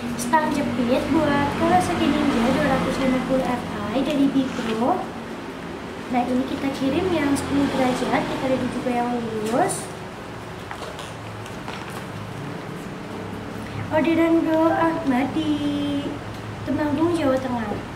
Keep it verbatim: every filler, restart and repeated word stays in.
stang jepit buat Kawasaki Ninja dua ratus lima puluh Fi dari Bipro. Nah, ini kita kirim yang sepuluh derajat, kita ada juga yang lurus. Orderan Bro Ahmad di Temanggung, Jawa Tengah.